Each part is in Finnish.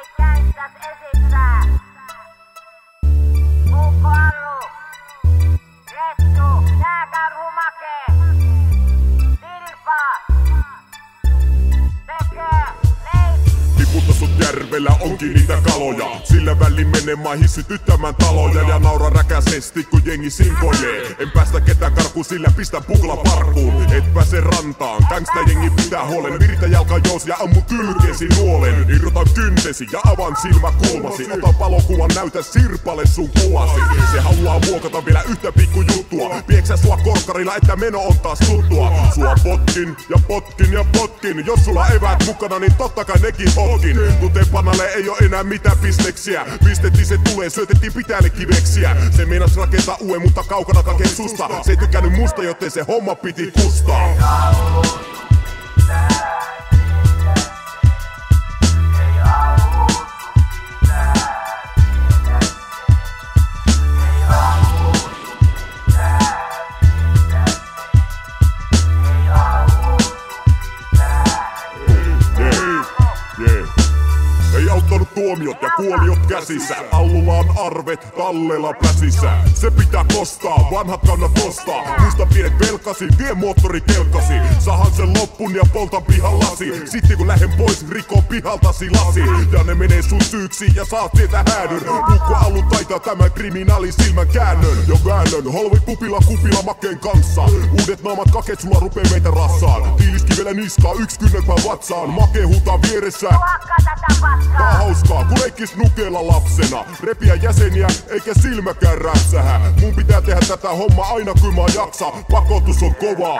Järvellä onkin niitä kaloja. Sillä väliin menemään hissytyttämään taloja. Ja naura räkäsesti kun jengi sinkoilee. En päästä ketään karkuun sillä pistä pukla parkuun. Et pääse rantaan, gangsta jengi pitää huolen. Viritä jalkajoos ja ammu kylkesi nuolen. Irrotan kyntesi ja avaan silmäkulmasi. Ota valokuvan, näytä sirpale sun kuvasi. Se haluaa muokata vielä yhtä pikkujuttua. Pieksä sua korkkarilla, että meno on taas tuttua. Sua potkin ja potkin ja potkin. Jos sulla eväät mukana, niin totta kai nekin potkin. Kuten panalle ei oo enää mitään bisneksiä. Pistettiin se tulee, syötettiin pitäälle kiveksiä. Se meinas rakentaa uuden, mutta kaukana kakee susta. Se ei tykännyt musta, joten se homma piti kustaa. Ei auttanut tuomiot ja kuoliot käsissä. Allulla on arvet tallella pläsissä. Se pitää kostaa, vanhat kannat ostaa. Muista pienet velkasi, vie moottori kelkasi. Sahan sen loppun ja poltan pihan lasi. Sitten kun lähden pois, rikon pihaltasi lasi. Ja ne menee sun syyksi ja saat sieltä häädön. Kukko Allu taitaa tämän kriminaali silmän käännön. Jo väännön, holvi pupilla kupilla makeen kanssa. Uudet naamat kaket sulla rupee meitä rassaan. Tiiliskivellä niskaa, yks kynnelpää vatsaan. Make huutaa vieressä. Tää hauskaa, kun leikkis nukeella lapsena. Repiä jäseniä, eikä silmäkään räpsähä. Mun pitää tehdä tätä hommaa aina kun mä jaksa. Pakotus on kovaa.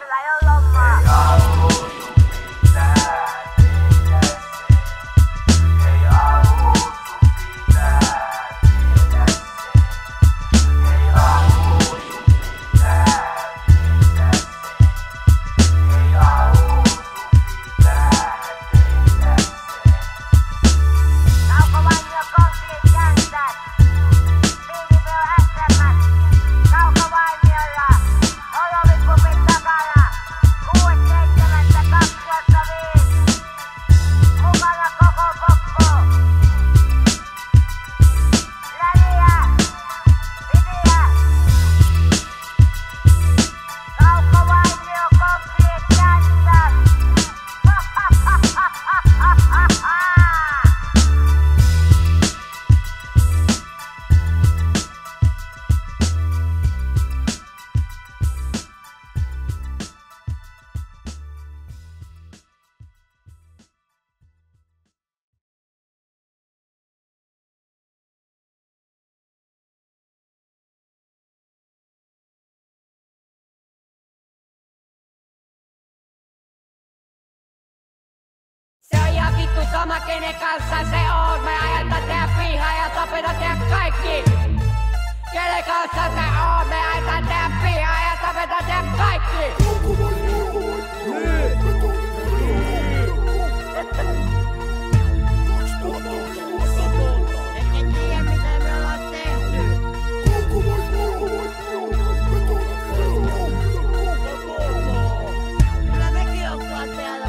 Se on ihan vittu sama kenen kanssa se on. Me ajetaan tehdä pihaa ja tapetaan tehdä kaikki. Kenen kanssa se on. Me ajetaan tehdä pihaa ja tapetaan tehdä kaikki. Etkä tiedä mitä me ollaan tehty. Kyllä mekin ollaan täällä.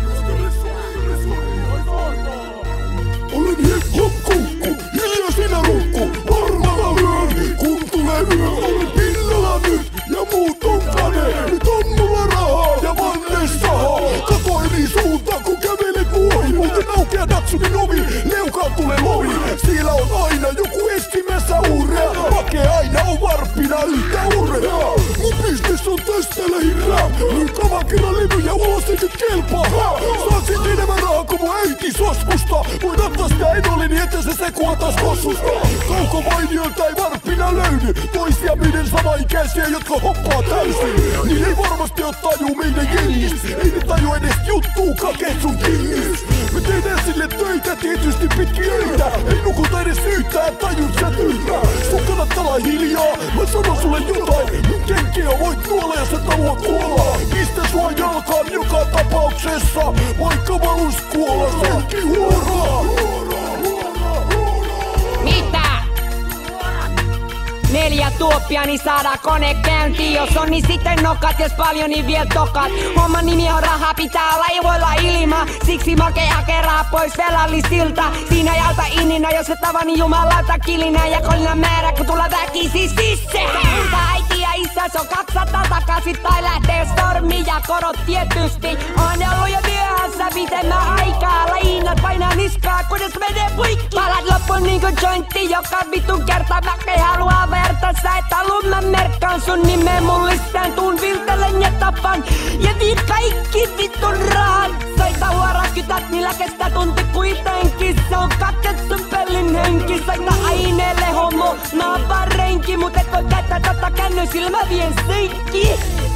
Olen hip-hop kukku, hiljaa sinä rukku. Varmalla lyön, kun tulee yö. Olen pinnalla nyt ja muut on kade. Nyt on mulla rahaa ja vanne sahaa. Kato eri suuntaan kun kävelet muohi. Muuten aukeaa Datsunin ovi, leukaan tulee lovi. Siellä on aina joku etsimässä urrea. Make aina on varppina yhtä urrea. Mun bisnes on tästä lähinnä. Nyt kavakilla levyjä ulos ei nyt kelpaa. Saatsit enemmän rahaa kuin mun äiti soskusta. Voin ottaa sitä edoli niin että se sekuatas kossusta. Kaukovainiolta ei varppina löydy. Toisia meidän samaikäisiä jotka hoppaa täysin. Niin ei varmasti oo tajuu meidän jengis. Ei ne taju edes juttuu kakeet sun kingis. Me tehdään sille töitä tietysti pitkin öitä. Ei nukuta edes yhtään tajut sä tyhjää. Sun kannattaa olla hiljaa. Mä sanon sulle jotain. Mun kenkiä voit nuolla jos et halua kuolla. Pistä sua jalkaan joka tapauksessa. Vaikka valus kuolla senkin huoraa. Mitä? 4 tuoppia, niin saadaan kone käyntiin. Jos on, niin sitten nokat, jos paljon, niin vielä tokat. Homman nimi on raha, pitää olla ivoilla ilma. Siksi makea kerää pois velallisilta. Siinä jalta innina, jos et tava, niin jumalauta kilinä. Ja kolina määrä, kun tulla väkisi sisse. Äiti ja isä, se on 200 takaisin tai lähtee stormi. Ja korot tietysti on ollut jo myöhässä pitemmän aikaa. Lainat painaa niskaa, kunnes menee puikki. Palat loppuun niinku jointti, joka vitun kerta väke haluaa verta. Sä et halua, mä merkkaan sun nimen mullistan. Tuun viltelen ja tapan ja viin kaikki vitun rahat. Soita huoraa kytät, niillä kestää tunti kuitenkin. Se on kakket sun pellin henki. Soita aineelle homo, naapaa renki. Mut et voi käyttää tota kännysillä, mä vien seikki.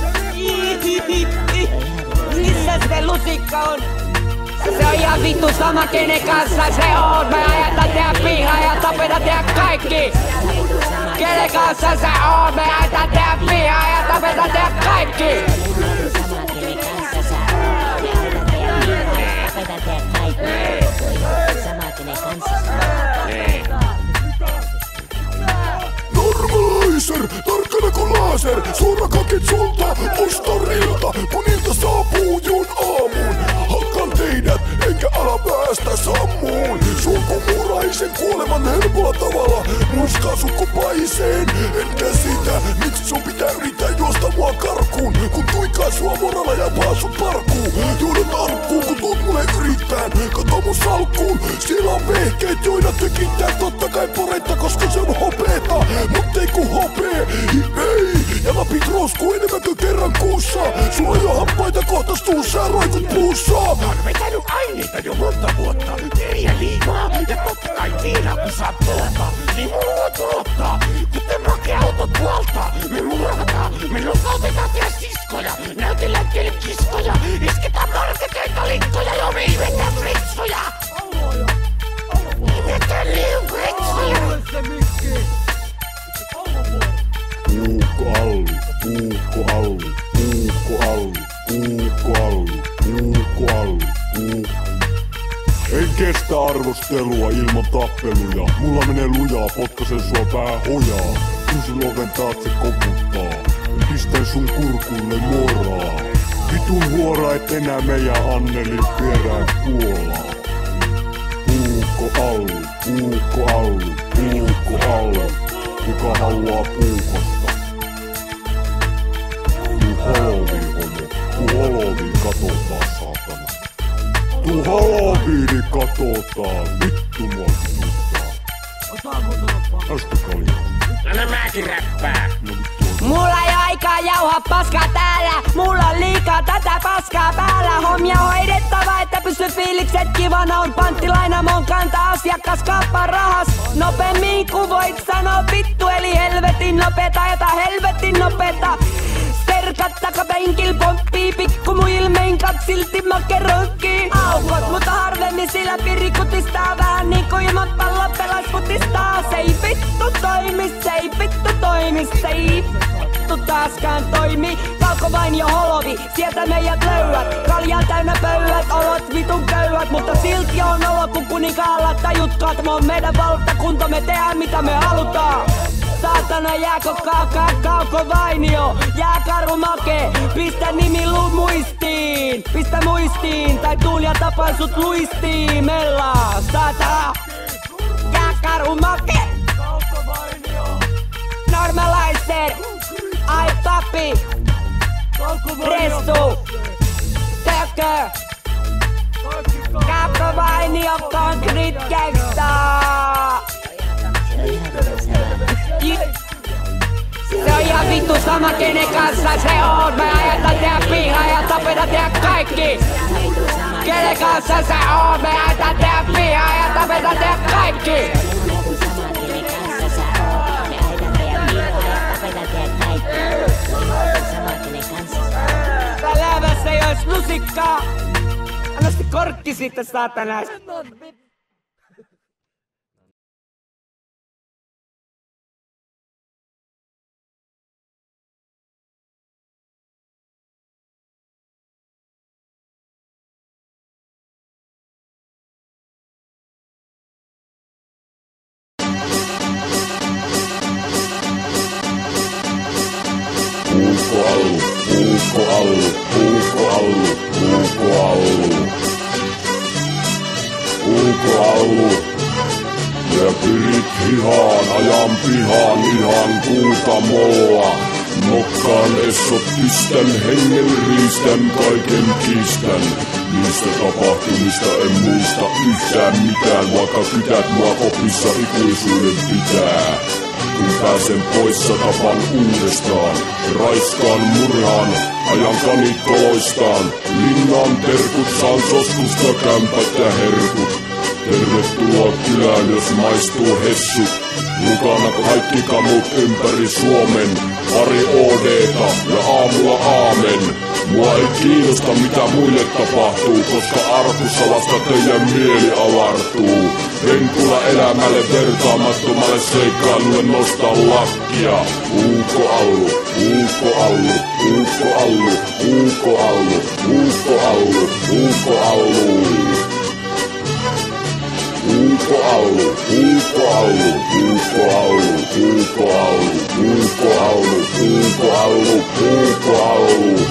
Missä se lusikka on? Se on ihan vittu sama kenen kanssa se on. Me ajetaan tehdä pihaa ja tapetaan tehdä kaikki. Kenen kanssa se on? Me ajetaan tehdä pihaa ja tapetaan tehdä kaikki. Normalizer, tarkkana kuin laser. Suorakakit sulta, ostorilta. Kun ilta saapuu juun aamuun. Hakkaan teidät, enkä ala päästä sammuun. Sulkumuraisen kuoleman helpolla tavalla. Muiskaa sukkupaiseen, en käsitä. Miksi sun pitää yrittää juosta mua karkuun? Kun tuikaa sua moralla ja paasut parkuun. Juodat arkkuun, kun tuut mulle yrittään. Kato mun salkkuun, siellä on vehkeet, joina tykittää. Totta kai poretta, koska se on hopeeta. Mut ei ku hopee, ei. Ja napit roskuu enemmän kuin kerran kuussa. Sulla on jo hampaita kohta suussa ja roikut puussa. Mä oon vetänyt aineita jo monta vuotta. Tiriä liimaa ja totta kai viinaa kun saa tuota. Niin mulla on tuottaa, kuten makeautot puolta. Me murhataan, me lukautetaan tehdä siskoja. Näytellään teille kiskoja. Isketään marketeita linkkoja ja me imetään fritsoja. Imetään liukuritsoja. Puukko allu, puukko allu, puukko allu, puukko allu, puukko allu, puukko. En kestä arvostelua ilman tappeluja. Mulla menee lujaa, potkasen sua pää hojaa. Kun sun oven taakse koputtaa, pistän sun kurkulle moraa. Vitun huora et enää meidän Annelin perään kuolaa. Puukko allu, puukko allu, puukko allu. Kuka haluaa puukosta? Tuu holoviin homo, tuu holoviin katotaan saatana. Tuu holoviin niin katotaan, vittu mua vituttaa. Astukaa liikaa. Anna mäkin räppää. Mulla ei aikaa jauhaa paskaa täällä. Mulla on liikaa tätä paskaa päällä. Hommia hoidettava, että pysy fiilikset kivana. On panttilaina mon kanta asiakas kaappa rahas. Nopeemmin ku voit sanoa vittu eli helvetin nopeta. Jota helvetin nopeta. Sterkat takapenkil pomppii pikku mu ilmein kat silti makeronkii. Aukot, mutta harvemmin sillä pirri kutistaa. Vähän niinku ilman pallo pelas kutistaa. Se ei vittu toimi, se ei vittu toimi, se ei vittu taaskaan toimi. Kauko vain jo holovi, sieltä meidät löydät. Kaljaa täynnä pöydät, olot vitun köyhät. Mutta silti on olo kun kuninkaalla tajutkaat. Me on meidän valtakunta, me tehdään mitä me halutaan. Saatana jääkö kauko vainio, jääkaru make. Pistä nimi muistiin, pistä muistiin. Tai tuul ja tapaan sut luistiimella. Saatana jääkaru make. Normalizer, ai papi. Restu, tökö. Kauko vainio, concrete gangsta. Se on ihan vittu sama kenen kanssa se on. Me ajetaan tehdä pihaa ja tapetaan tehdä kaikki. Kenen kanssa se on. Me ajetaan tehdä pihaa ja tapetaan tehdä kaikki. Tää läävässä ei ois lusikkaa. Anna se korkki siitä saatana. Allu, Ukko Allu, Ukko Allu. Ukko Allu. Ja pyrit hihaan, ajan pihaan ihan Kuutamoa. Nokkaan essot pistän, hengen riistän, kaiken kiistän. Niistä tapahtumista en muista yhtään mitään, vaikka kytät mua kopissa ikuisuuden pitää. Kun pääsen poissa tapan uudestaan, raiskaan murhaan, ajan kanikkoloistaan. Linnaan terkut saan soskusta kämpät ja herkut. Tervetuloa kylään, jos maistuu hessut. Mukana kaikki kamut ympäri Suomen. Pari OD:ta ja aamulla aamen. Mua ei kiinnosta mitä muille tapahtuu, koska arkussa vasta teidän mieli avartuu. Renkula elämälle vertaamattomalle seikkailulle nosta lakkia. Ukko Allu, Ukko Allu, Ukko Allu, Ukko Allu, Ukko Allu, Ukko Allu. Ukko Allu, Ukko Allu, Ukko Allu, Ukko Allu, Ukko Allu, Ukko Allu, Ukko Allu.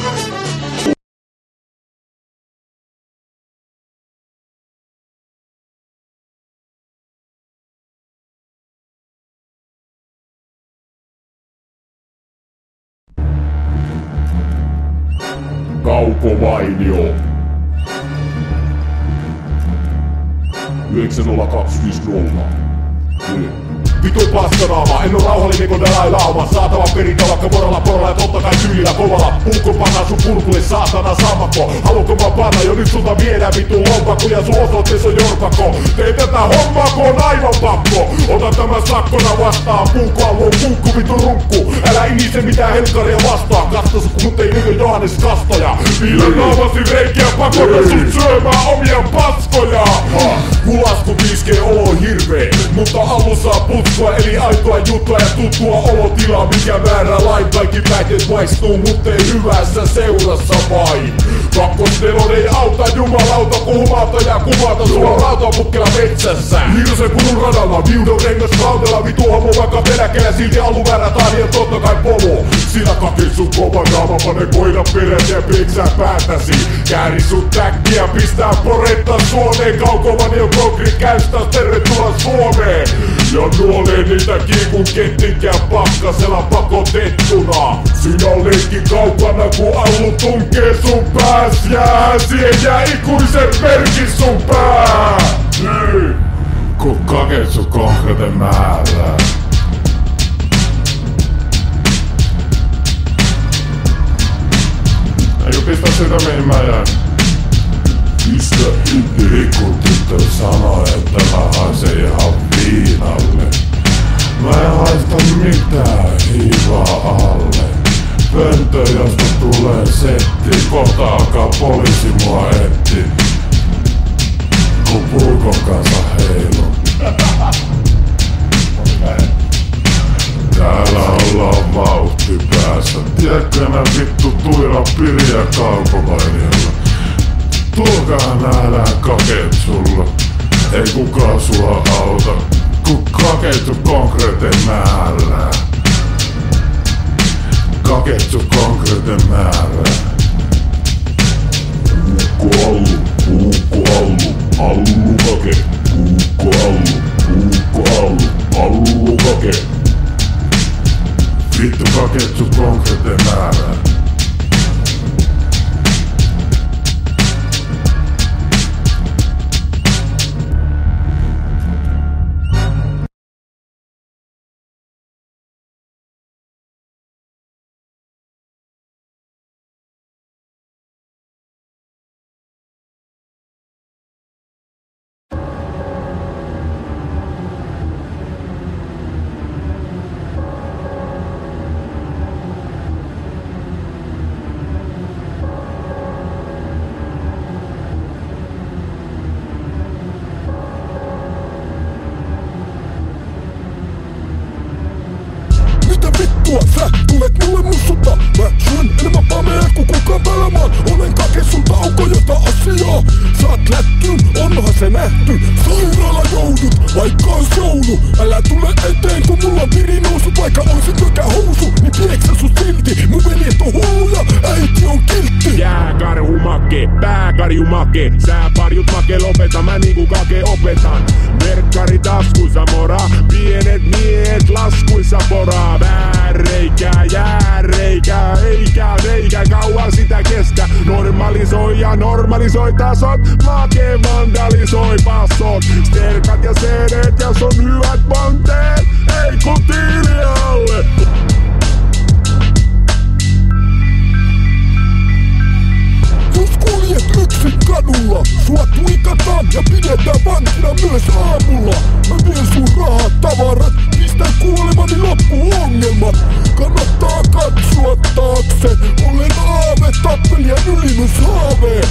Kauko Vainio. 90250. Vitu paskanaama, en oo rauhallinen kun Dalai Lama. Saatava perintö vaikka porolla ja totta kai tyylillä kovalla. Puukko panna sun purkulle saatana sammakko. Haluatko mä panna jo nyt sulta viedä vitu lompakko ja sun osoittees on jorpakko. Tee tätä hommaa kun on aivan pakko. Ota tämän sakkona vastaan, Puukko Allu, puukku vitu runkku. Älä inise mitään helkkaria vastaan. Kastas mut ei niinku Johannes Kastoja. Viilan naamasi reikiä pakota sut syömään omia paskoja. Kulasku iskee olo hirvee, mutta Allu saa putkua eli aitoa juttua ja tuttua olotilaa. Mikä määrä lain kaikki päihteet maistuu, mut ei hyvässä seurassa vain. Kakkostelon ei auta jumalauta, kun humata ja kuvata sua rautapukkela metsässä. Hirse purun radalla, viudon rengas raudella. Vitu homo vaikka peräkellä, silti Allu väärätaan ja totta kai pomo. Sinä kakit sun kova naama, pane koira perät ja peksää päätäsi. Kääri sun täkkiä, pistää poretta Suomeen. Kaukovan ja konkrit käystää, tervetuloa Suomeen. Ja nuolee niitä kiikun kettinkään pakkasella pakotettuna. Sinä oletkin kaukana kun Allu tunkee sun pääs. Jää siihen jää ikuisen merkin sun pää. Niin. Kun kaket sun konkreten määrää. Eikö pistä sitä mihin mä jään? Pistä itse kun tyttö sanoi, että mä haisen ihan viinalle. Mä en haista mitään hiivaa alle. Pöntö josta tulee setti, kohta alkaa poliisi mua etti. Kun Puukon kanssa heilun. Täällä ollaan vauhti päässä. Tiedätkö nää vittu Tuira, Piri ja Kauko Vainiolla? Tulkaa nähdään kakeet sulla. Ei kukaan sua auta, kun kakeitu konkreetin määrää. Kakeitu konkreetin määrää. Ukko Allu, Ukko Allu, Allu kake. Ukko Allu, Ukko Allu, Allu kake. Vittu kakeitu konkreetin määrää. make. Sä parjut make, lopeta mä niinku kake opetan. Merkkari taskuissa mora, pienet miehet laskuissa poraa. Vääreikä, jääreikä, eikä reikä, kauan sitä kestä. Normalisoi ja normalisoi tasot, make vandalisoi passot. Sterkat ja CDt ja sun hyvät ponteet, ei kun tiili alle. Jos kuljet yksin kadulla, sua tuikataan ja pidetään vankina myös aamulla. Mä vien sun rahat, tavarat, pistän kuolemani loppuongelmat. Kannattaa katsoa taakse, olen aave, tappelija ylimyshaave.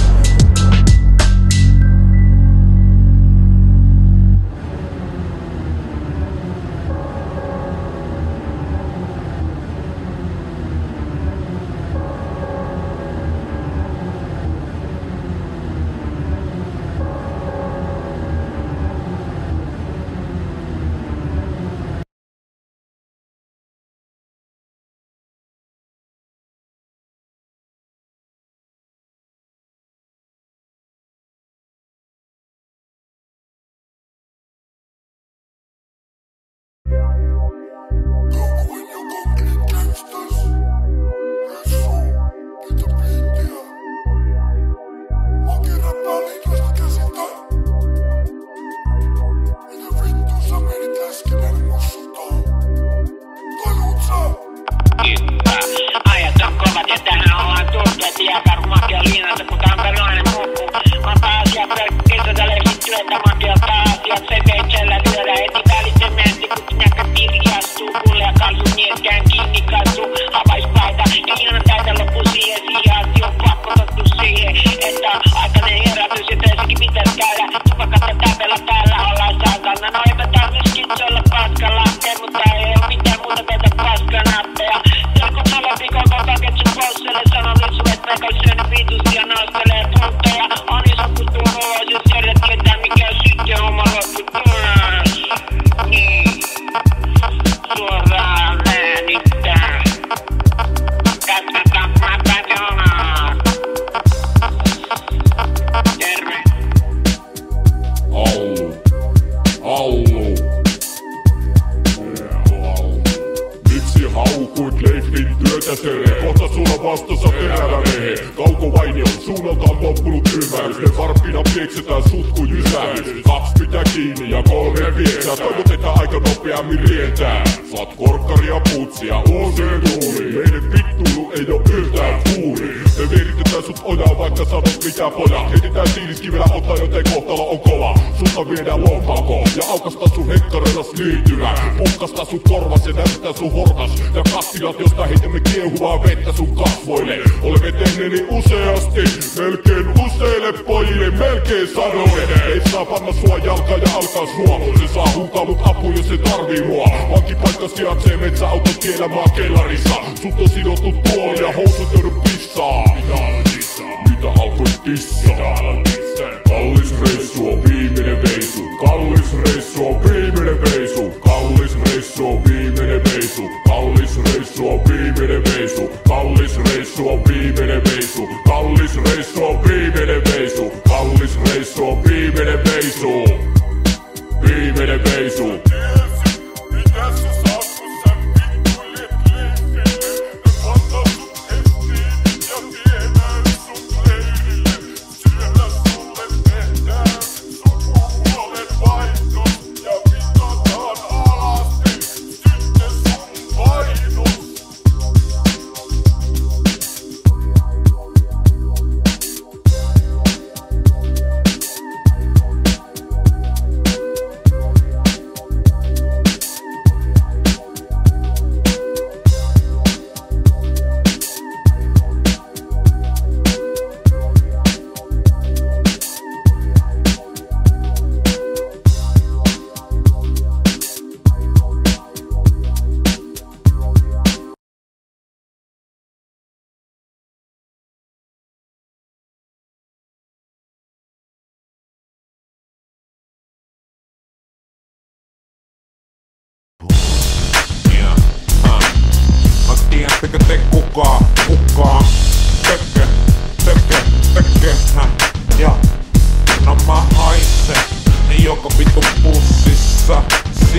Siellä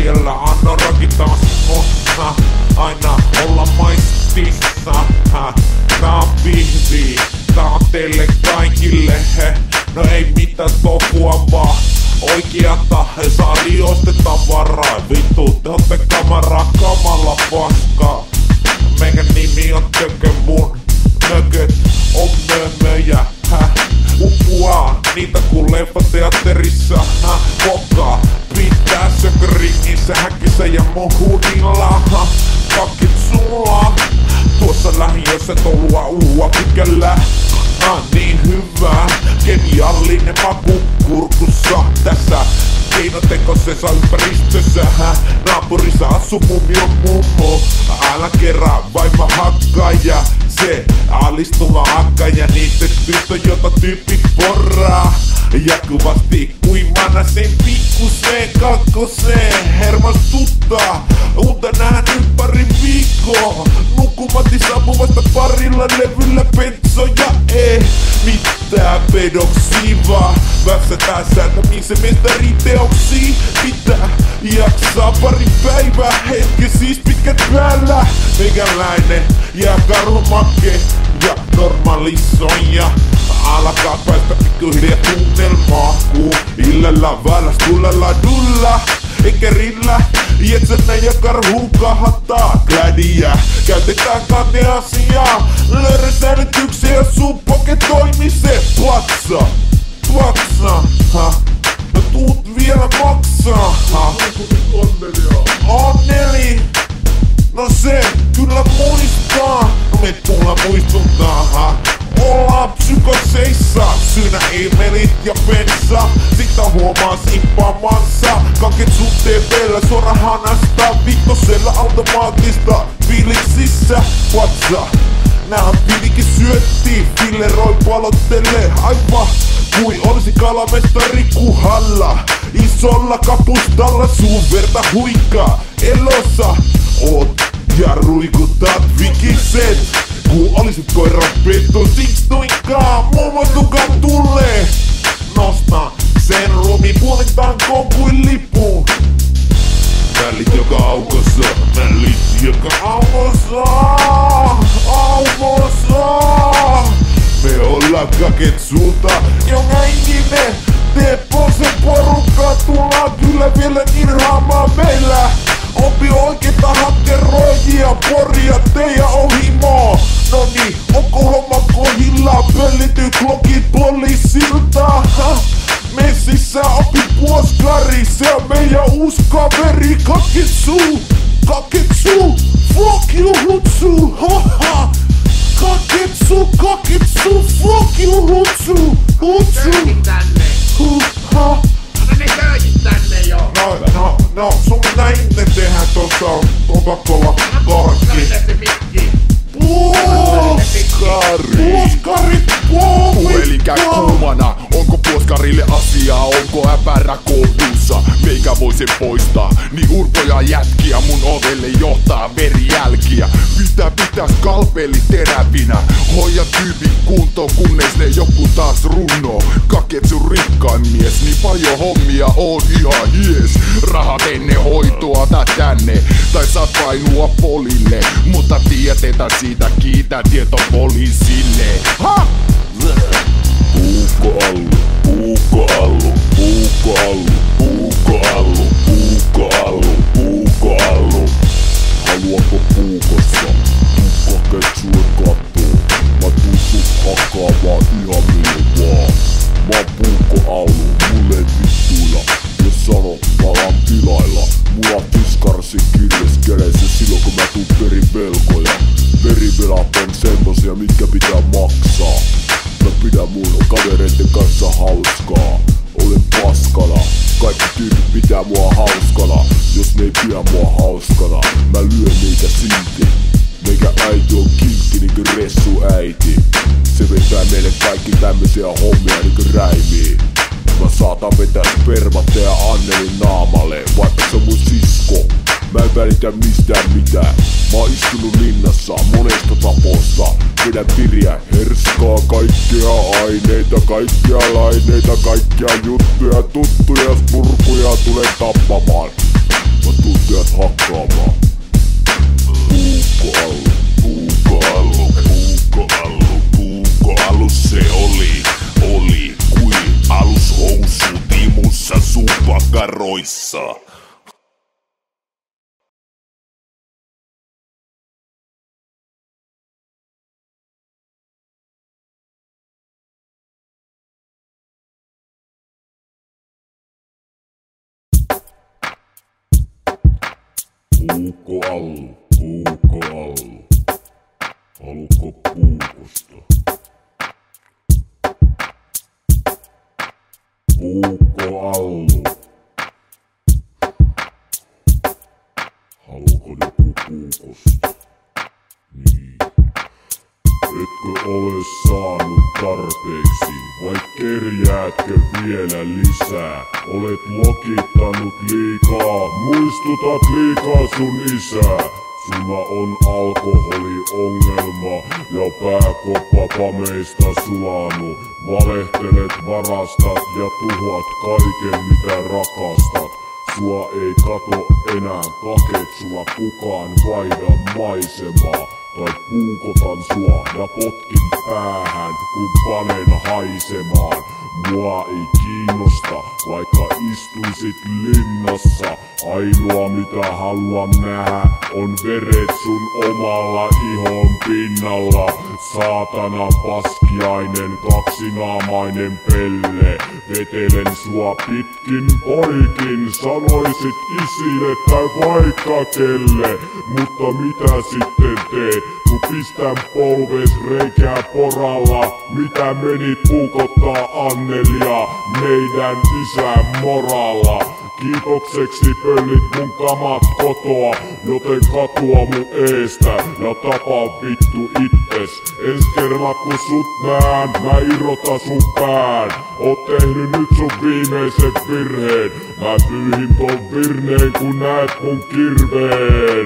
siellä anna rakitaan aina olla maistissa. Tää on pihvi, tää on teille kaikille. No ei mitään tokua vaan oikeata, saa liostetta varaa. Vittu, te ootte kamaraa kamalla paskaa. Meidän nimi on Tökö, mun nököt on mömöjä. Uppuaa niitä kun leffateatterissa. Pokaa pitää sököringissä, häkissä ja mun huudilla. Pakit sulla tuossa lähiössä tolua uua pikellä. Niin hyvä, geniallinen maku kurkussa tässä keinotekoisessa ympäristössä. Naapurissa asuu mumion mummo. Älä kerää vaima hakkaaja, se alistuva akkaja. Niitä tyttö, jota tyypit porraa jatkuvasti kuimana sen pikkuseen kakkoseen. Hermostuttaa, unta nähnyt pari viikkoa. Nukkumatti saapuvasta parilla levyllä pentsoja. Mitään pedoksiivaa, vässätään säätämisen mestariteoksiin. Pitää jaksaa pari päivää, hetki siis pitkät päällä. Meikäläinen ja karhumakke ja normalisoija. Alkaa päästä pikkuhiljaa tunnelmaa, kun illalla väläs tullella dulla. Eikä rillä, jetsänä ja karhu kahattaa klädiä. Käytetään kahteen asiaa, lörsäilytyksiä ja sun poketoimiseen. Plaksa, no tuut vielä maksaa. Onneli, no se kyllä muistaa. No me tulla muistuttaa. Ollaan psykoseissa, syynä e-mailit ja bensa. Sitä huomaa simppaamansa. Kaket sun TV:llä suora hanasta. Vittosella automaattista fiiliksissä. Vatsa, nää on pilikin syötti. Filleroi palottele aivan kui olisi kalamestari Kuhalla. Isolla kapustalla sun verta huikaa. Elossa oot ja ruikutat vikiset. Kun olisit koiran petto, siksi tuinkaan mummotukaan tulee. Nostaa sen ruumiin puolintankoon kuin lipuun. Mällit joka aukossa, mällit joka aukossa. Me ollaan kaket sulta ja näinkin me Tepposen porukka tullaan kyllä vielä nirhaamaan meillä. Opi oikeita hakkeroijia, poria teidän ohimoa. Noniin, onko homma kohilla? Pöllity klokit poliisilta. Messissä opi puoskari, se on meidän uusi kaveri. Kaketsu, fuck you hutsu. Kaketsu, fuck you hutsu. Töihin tänne! Anna ne töihin tänne jo! No, sun näin ne tehdään tuossa Coca-Cola korkki. Se mikki! Puoskari, Puhelinkään kuumana, onko puoskarille asiaa, onko äpärä kohdussa? Meikä voi sen poistaa, niin urpoja jätkiä mun ovelle johtaa verijälkiä. Pitää skalpeli terävinä, hoija tyypin kuntoon kunnes ne joku taas runnoo. Kaketsu rikkain mies, niin paljon hommia on ihan hies. Rahat ennen hoitoa tää tänne, tai saat painua polille. Mutta tietetään siitä, kiitä tieto poliisille. Ha! Puukko-allu. Haluatko puukossa? Tukka ketsue kattoo. Mä tuun sut hakkaamaan ihan mille vaan. Mä oon puukko-allu, mulle ei vittuilla. Jos sanot, mä alan tilailla. Mulla on tiskarsin kirjes kädessä silloin kun mä tuun perin velkoja. Verivelat on semmosia, mitkä pitää maksaa. Mä pidän mun kavereiden kanssa hauskaa. Olen paskana, kaikki tyypit pitää mua hauskana. Jos ne ei pidä mua hauskana, mä lyön niitä silti. Meikä äiti on kiltti niinku Ressu äiti. Se vetää meille kaikki tämmösiä hommia niinku räimiin. Mä saatan vetää spermat ja Annelin naamalle, vaikka se on mun sisko. Mä en välitä mistään mitään. Mä oon istunut linnassa monesta taposta. Pidän piriä, herskaa kaikkea aineita, kaikkia laineita, kaikkia juttuja, tuttuja, spurkuja tulen tappamaan. Mä tunteet hakkaamaan. Puukkoallu se oli kuin alushousu timussa supakaroissa. Puukkoallu. Haluatko puukosta? Puukkoallu. Haluatko joku puukosta? Niin. Etkö ole saanut tarpeeksi, vai kerjäätkö vielä lisää? Olet lokittanut liikaa, muistutat liikaa sun isää. Sulla on alkoholiongelma ja pääkoppa pameista sulanu. Valehtelet, varastat ja tuhoat kaiken mitä rakastat. Sua ei kato enää kaket, sua kukaan vaihda maisemaa. Tai puukotan sua ja potkin päähän, kun panen haisemaan. Mua ei kiinnosta, vaikka istuisit linnassa. Ainoa mitä haluan nähdä on veret sun omalla ihon pinnalla. Saatana paskiainen, kaksinaamainen pelle. Vetelen sua pitkin poikin, sanoisit isille tai vaikka kelle. Mutta mitä sitten teet, kun pistän polves reikää poralla? Mitä menit puukottaa Annelia, meidän isän moralla? Kiitokseksi pöllit mun kamat kotoa, joten katua mun eestä ja tapa vittu itses. Ensi kerralla kun sut näen, mä irrotan sun pään. Oot tehnyt nyt sun viimeisen virheen, mä pyyhin ton virneen kun näet mun kirveen.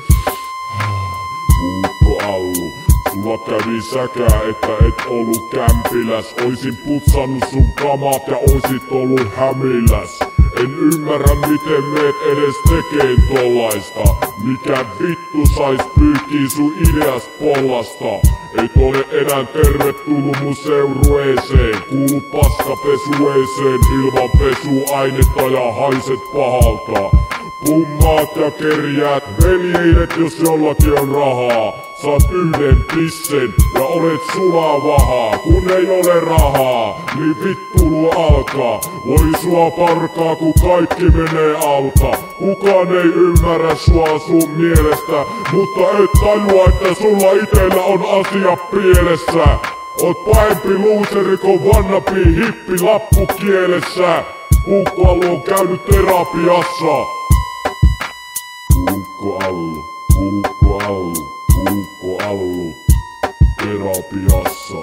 Puukkoallu, sulla kävi säkää, että et ollu kämpiläs. Oisin putsannut sun kamat ja oisit ollu hämilläs. En ymmärrä miten meet edes tekeen tollaista. Mikä vittu sais pyyhkii sun ideas pollasta? Et ole enää tervetullut mun seurueeseen. Kuulu paskapesueeseen ilman pesuainetta ja haiset pahalta. Pummaat ja kerjäät, veljeilet jos jollakin on rahaa. Saat yhden pissen ja olet sulavahaa. Kun ei ole rahaa, niin vittulu alkaa. Voi sua parkaa kun kaikki menee alta. Kukaan ei ymmärrä sua sun mielestä, mutta et tajua että sulla itellä on asia pielessä. Oot pahempi luuseri kuin vannapi hippi lappu kielessä. Puukkoallu on käynyt terapiassa. Puukkoallu, terapiassa.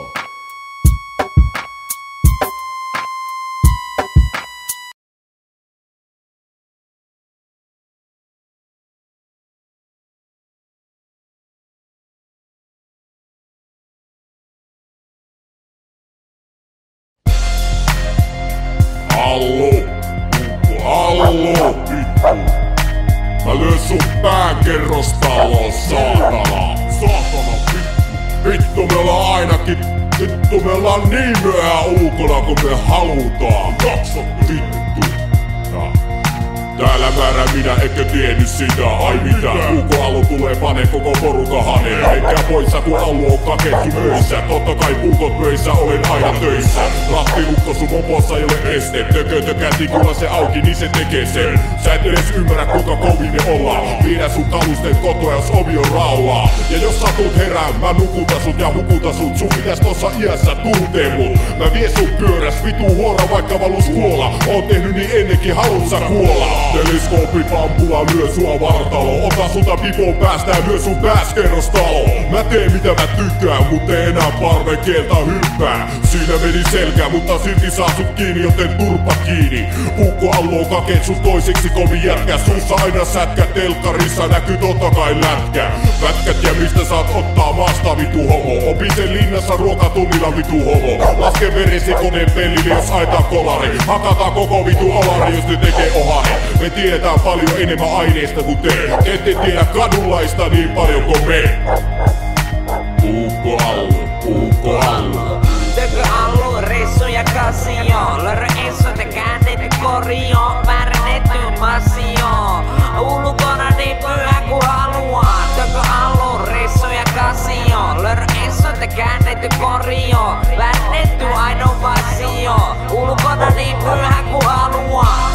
Allu, mä lyön sun pään kerrostaloon, saatana. Vittu me ollaan ainakin, vittu me ollaan niin myöhään ulkona kun me halutaan. Jakso vittu. Täällä määrä minä, etkö tiennyt sitä, ai mitä? Puukkoallu tulee panee koko porukan haneen. Eikä poissa kun Allu on kakettu möissä. Totta kai puukot möissä, olen aina töissä. Rattilukko sun mopossa ei ole este. Tökötökäti kuulla se auki, niin se tekee sen. Sä et edes ymmärrä kuinka kovin me ollaan. Viedä sun kalusteet kotoa jos ovi on raulaa. Ja jos satut herään, mä nukutan sut ja hukutan sut. Sun pitäis tossa iässä tuntee mut. Mä vien sut pyöräs vitu huora vaikka valus kuola. Oon tehnyt niin ennenkin, haluut sä kuolla. Teleskooppi pampulla lyö sua vartalo. Ota sulta pipoon päästä ja lyö sun pääs kerrostalo. Mä teen mitä mä tykkään, mut ei enää parvekeelta hyppää. Siinä meni selkä, mutta silti saa sut kiinni, joten turpa kiinni. Puukkoallu on kakeen sun toiseksi kovin jätkä. Suussa aina sätkä, telkkarissa näkyy totta kai lätkä. Pätkät ja mistä saat ottaa maasta vitu homo. Opin sen linnassa ruokatunnilla vitu homo. Laske veresi koneen pellille jos aitaan kolari. Hakataan koko vitu alari jos ne tekee ohari. Me tiedetään paljon enemmän aineista kuin te. Ette tiedä kadunlaista niin paljon kuin me. Puukko Allu. Teko Allu, Ressu ja Kasio. Lörrö Essu, te käännetty korjo. Väärennetty massio. Ulkona niin pyhä ku haluaa. Teko Allu, Ressu ja Kasio. Lörrö Essu, te käännetty korjo. Väärennetty aino massio. Ulkona niin pyhä ku haluaa.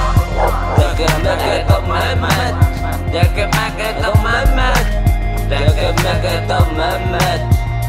Tekemäket on mämmät. Tekemäket on mämmät. Tekemäket on mämmät.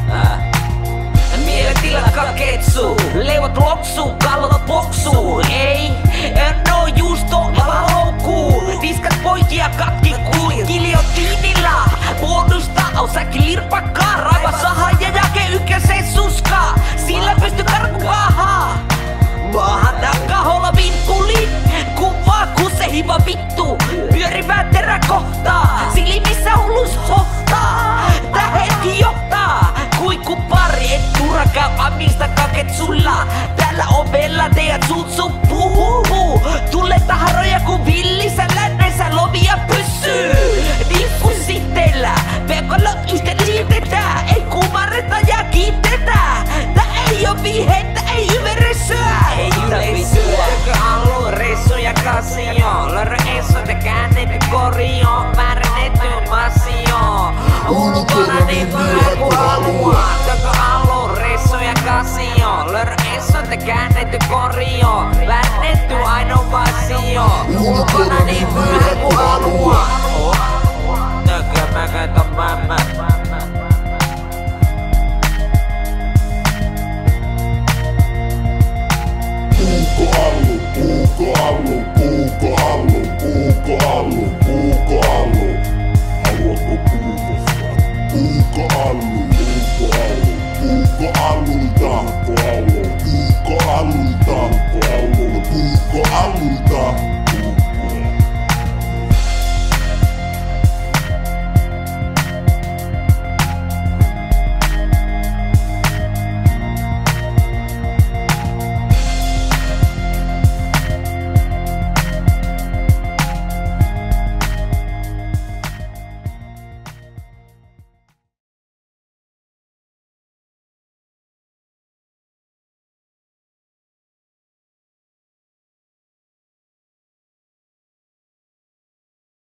Mielentila kaketsu, leivot loksuu, kallot boksuu. Ei, en oo juusto, ala loukkuu. Viskat poikia katki kuin giljotiinilla. Bonusta, säkin lirpakkaa. Raiva saha ja jake ykkösen suskaa. Sillä pysty karku pahaa. Maahan takkaholla vinkkuli. Kuvaa kun se hiva vittu. Pyörivää teräkohtaa. Silmissä hullus hohtaa. Tää hetki johtaa. Kuikku pari, et turha käy amista kaketsulla. Täällä ovella teidät suutsu puhuu. Tulle taharoja ku villissä lännessä lovia pyssyy. Diffusitteillä, verkolla yhteen liitetään. Ei kumarreta ja kiitetään. Tää ei oo viihettä, ei yveressyä. Ei yleissyä. Teko Allu, Ressu ja Kasio. Lörrö Essu, te käännetty korjo. Väärennetty massio. Ulkona niin pyhä ku haluaa. Teko Allu, Ressu ja Kasio. Lörrö Essu, te käännetty korjo. Väärennetty aino massio. Ulkona niin pyhä ku haluaa. Tekemäket on mämmät. Haluatko puukosta? Puukko Allu.